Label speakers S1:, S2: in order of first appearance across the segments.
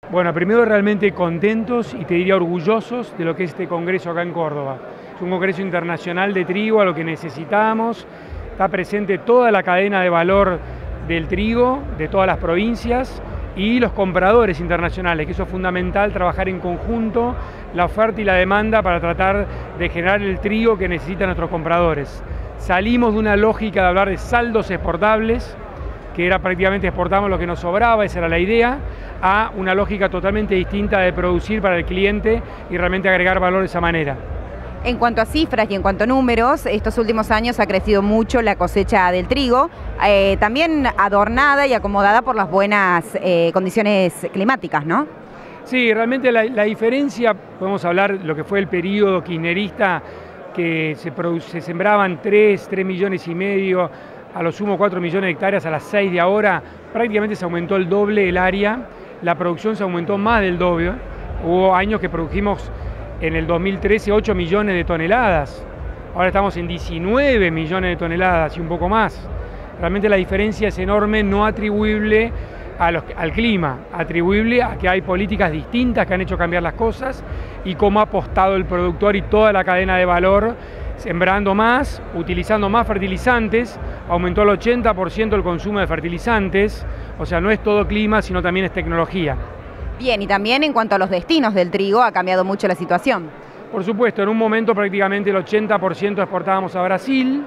S1: Bueno, primero realmente contentos y te diría orgullosos de lo que es este congreso acá en Córdoba. Es un congreso internacional de trigo, a lo que necesitamos. Está presente toda la cadena de valor del trigo, de todas las provincias, y los compradores internacionales, que eso es fundamental, trabajar en conjunto la oferta y la demanda para tratar de generar el trigo que necesitan nuestros compradores. Salimos de una lógica de hablar de saldos exportables, que era prácticamente exportamos lo que nos sobraba, esa era la idea, a una lógica totalmente distinta de producir para el cliente y realmente agregar valor de esa manera.
S2: En cuanto a cifras y en cuanto a números, estos últimos años ha crecido mucho la cosecha del trigo, también adornada y acomodada por las buenas condiciones climáticas, ¿no?
S1: Sí, realmente la diferencia, podemos hablar de lo que fue el periodo kirchnerista, que se sembraban 3 millones y medio, a lo sumo 4 millones de hectáreas a las 6 de ahora, prácticamente se aumentó el doble el área, la producción se aumentó más del doble. Hubo años que produjimos en el 2013 8 millones de toneladas, ahora estamos en 19 millones de toneladas y un poco más. Realmente la diferencia es enorme, no atribuible al clima, atribuible a que hay políticas distintas que han hecho cambiar las cosas y cómo ha apostado el productor y toda la cadena de valor, sembrando más, utilizando más fertilizantes, aumentó el 80% el consumo de fertilizantes, o sea, no es todo clima, sino también es tecnología.
S2: Bien, y también en cuanto a los destinos del trigo, ha cambiado mucho la situación.
S1: Por supuesto, en un momento prácticamente el 80% exportábamos a Brasil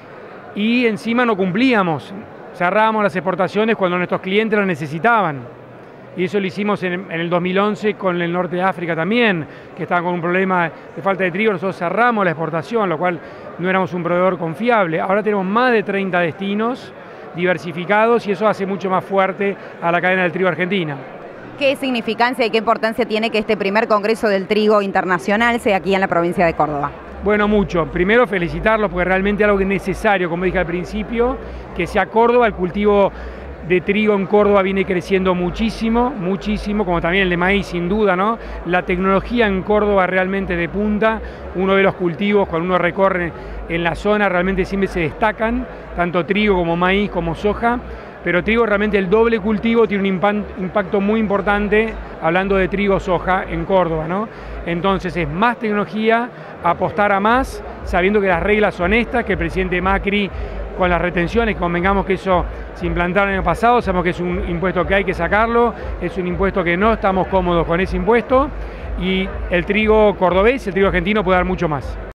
S1: y encima no cumplíamos, cerrábamos las exportaciones cuando nuestros clientes las necesitaban. Y eso lo hicimos en el 2011 con el norte de África también, que estaban con un problema de falta de trigo, nosotros cerramos la exportación, lo cual no éramos un proveedor confiable. Ahora tenemos más de 30 destinos diversificados y eso hace mucho más fuerte a la cadena del trigo argentina.
S2: ¿Qué significancia y qué importancia tiene que este primer Congreso del Trigo Internacional sea aquí en la provincia de Córdoba?
S1: Bueno, mucho. Primero felicitarlos porque realmente es algo necesario, como dije al principio, que sea Córdoba. El cultivo de trigo en Córdoba viene creciendo muchísimo, muchísimo, como también el de maíz, sin duda, ¿no? La tecnología en Córdoba realmente de punta. Uno de los cultivos, cuando uno recorre en la zona, realmente siempre se destacan, tanto trigo como maíz como soja. Pero trigo realmente el doble cultivo tiene un impacto muy importante, hablando de trigo-soja en Córdoba, ¿no? Entonces es más tecnología, apostar a más, sabiendo que las reglas son estas, que el presidente Macri, con las retenciones, convengamos que eso se implantaron el año pasado, sabemos que es un impuesto que hay que sacarlo, es un impuesto que no estamos cómodos con ese impuesto, y el trigo cordobés, el trigo argentino puede dar mucho más.